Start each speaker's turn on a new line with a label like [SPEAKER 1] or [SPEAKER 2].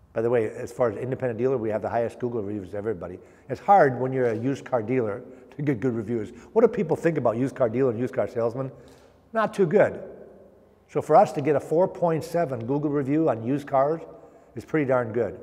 [SPEAKER 1] By the way, as far as independent dealer, we have the highest Google reviews of everybody. It's hard when you're a used car dealer to get good reviews. What do people think about used car dealer and used car salesman? Not too good. So for us to get a 4.7 Google review on used cars is pretty darn good.